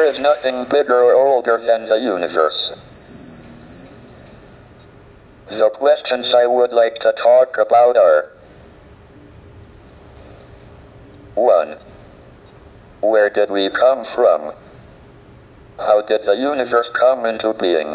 is nothing bigger or older than the universe. The questions I would like to talk about are: 1. Where did we come from? How did the universe come into being?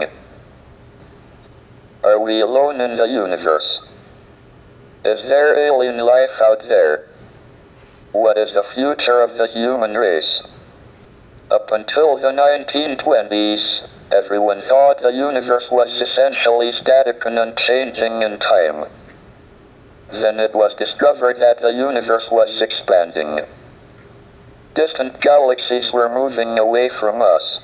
Are we alone in the universe? Is there alien life out there? What is the future of the human race? Up until the 1920s, everyone thought the universe was essentially static and unchanging in time. Then it was discovered that the universe was expanding. Distant galaxies were moving away from us.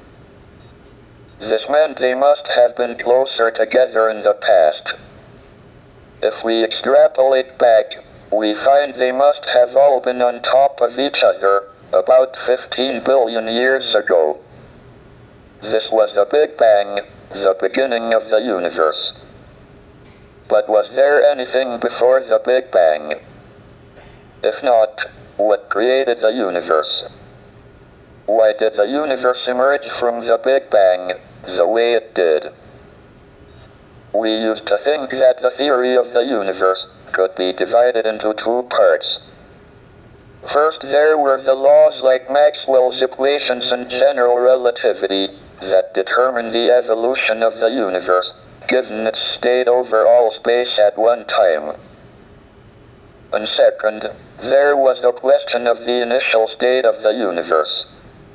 This meant they must have been closer together in the past. If we extrapolate back, we find they must have all been on top of each other about 15 billion years ago. This was the Big Bang, the beginning of the universe. But was there anything before the Big Bang? If not, what created the universe? Why did the universe emerge from the Big Bang the way it did? We used to think that the theory of the universe could be divided into two parts. First, there were the laws like Maxwell's equations and general relativity that determine the evolution of the universe, given its state over all space at one time. And second, there was the question of the initial state of the universe.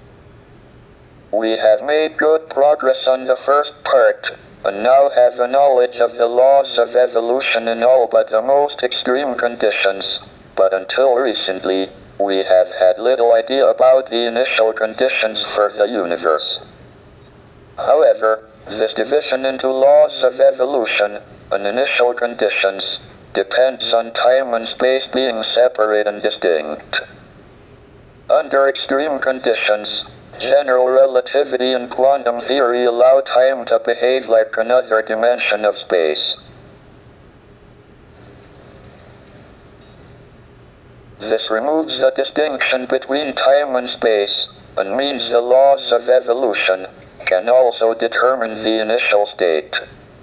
We have made good progress on the first part, and now have a knowledge of the laws of evolution in all but the most extreme conditions, but until recently, we have had little idea about the initial conditions for the universe. However, this division into laws of evolution and initial conditions depends on time and space being separate and distinct. Under extreme conditions, general relativity and quantum theory allow time to behave like another dimension of space. This removes the distinction between time and space, and means the laws of evolution can also determine the initial state.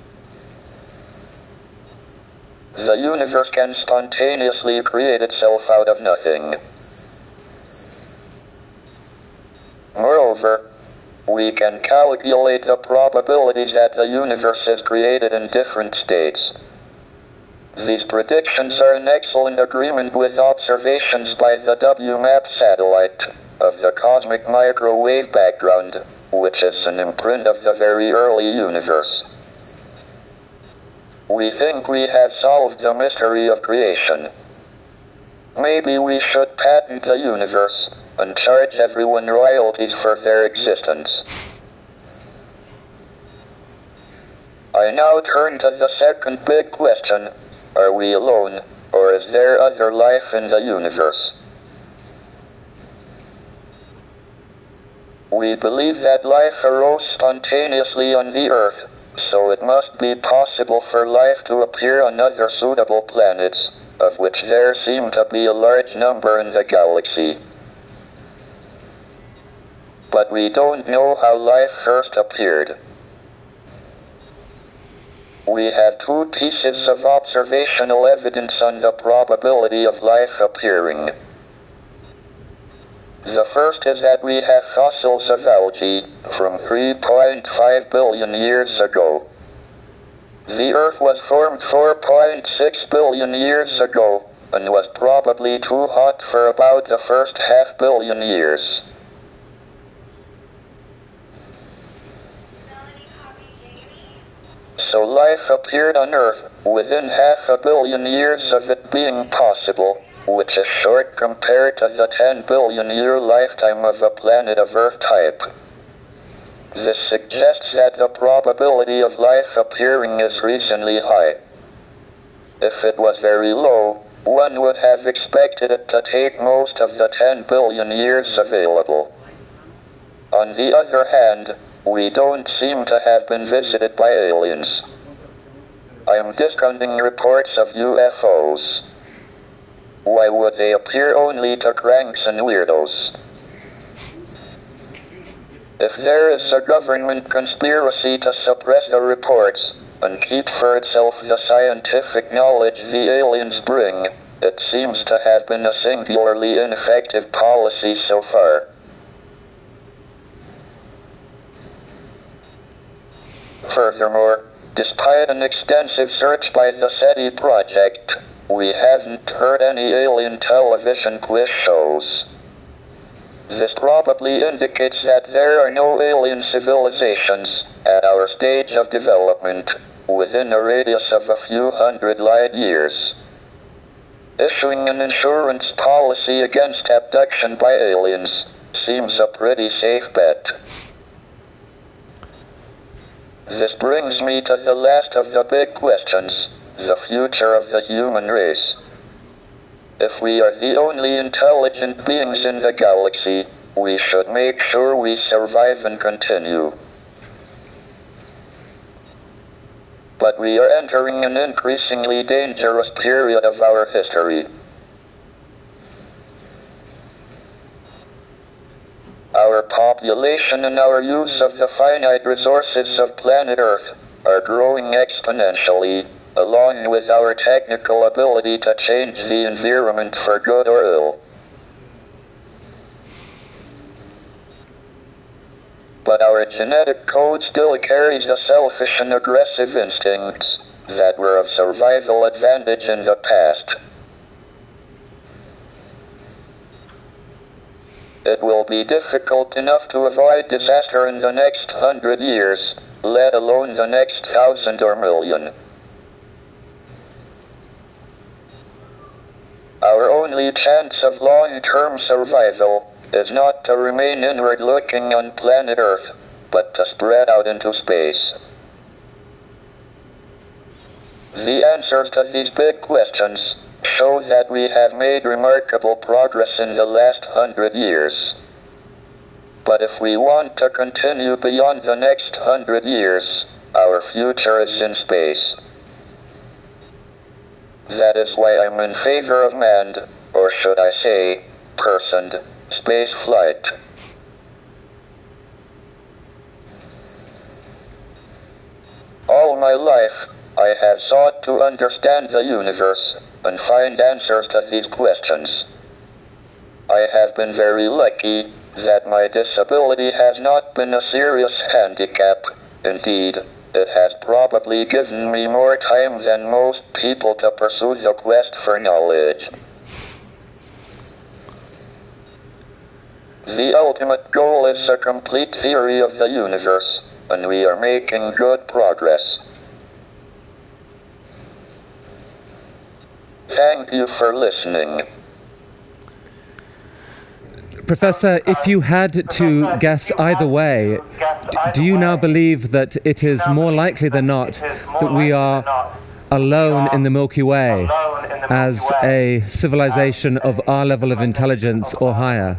The universe can spontaneously create itself out of nothing. Moreover, we can calculate the probabilities that the universe is created in different states. These predictions are in excellent agreement with observations by the WMAP satellite of the cosmic microwave background, which is an imprint of the very early universe. We think we have solved the mystery of creation. Maybe we should patent the universe and charge everyone royalties for their existence. I now turn to the second big question: are we alone, or is there other life in the universe? We believe that life arose spontaneously on the Earth, so it must be possible for life to appear on other suitable planets, of which there seem to be a large number in the galaxy. But we don't know how life first appeared. We have two pieces of observational evidence on the probability of life appearing. The first is that we have fossils of algae from 3.5 billion years ago. The Earth was formed 4.6 billion years ago, and was probably too hot for about the first half-billion years. So life appeared on Earth within 500 million years of it being possible, which is short compared to the 10 billion year lifetime of a planet of Earth type. This suggests that the probability of life appearing is reasonably high. If it was very low, one would have expected it to take most of the 10 billion years available. On the other hand, we don't seem to have been visited by aliens. I am discounting reports of UFOs. Why would they appear only to cranks and weirdos? If there is a government conspiracy to suppress the reports and keep for itself the scientific knowledge the aliens bring, it seems to have been a singularly ineffective policy so far. Furthermore, despite an extensive search by the SETI project, we haven't heard any alien television quiz shows. This probably indicates that there are no alien civilizations, at our stage of development, within a radius of a few hundred light years. Issuing an insurance policy against abduction by aliens seems a pretty safe bet. This brings me to the last of the big questions, the future of the human race. If we are the only intelligent beings in the galaxy, we should make sure we survive and continue. But we are entering an increasingly dangerous period of our history. Our population and our use of the finite resources of planet Earth are growing exponentially, along with our technical ability to change the environment for good or ill. But our genetic code still carries the selfish and aggressive instincts that were of survival advantage in the past. It will be difficult enough to avoid disaster in the next 100 years, let alone the next 1,000 or million. Our only chance of long-term survival is not to remain inward-looking on planet Earth, but to spread out into space. The answers to these big questions show that we have made remarkable progress in the last 100 years. But if we want to continue beyond the next 100 years, our future is in space. That is why I'm in favor of manned, or should I say, personed, space flight. All my life, I have sought to understand the universe and find answers to these questions. I have been very lucky that my disability has not been a serious handicap. Indeed, it has probably given me more time than most people to pursue the quest for knowledge. The ultimate goal is a complete theory of the universe, and we are making good progress. Thank you for listening. Professor, if you had to guess either way, do you now believe that it is more likely than not that we are alone in the Milky Way as a civilization of our level of intelligence or higher?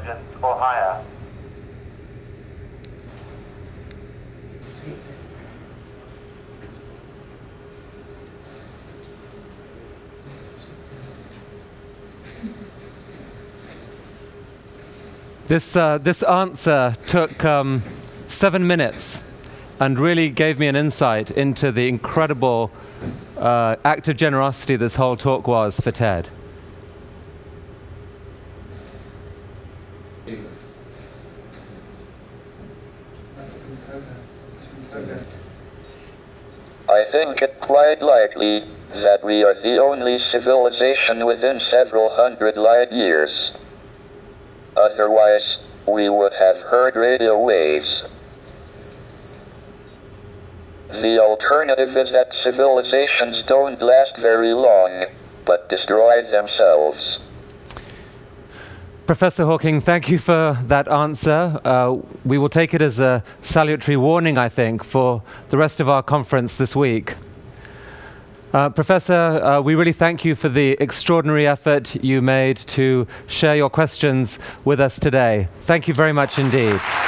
This answer took 7 minutes and really gave me an insight into the incredible act of generosity this whole talk was for Ted. I think it quite likely that we are the only civilization within several hundred light years. Otherwise, we would have heard radio waves. The alternative is that civilizations don't last very long, but destroy themselves. Professor Hawking, thank you for that answer. We will take it as a salutary warning, I think, for the rest of our conference this week. Professor, we really thank you for the extraordinary effort you made to share your questions with us today. Thank you very much indeed.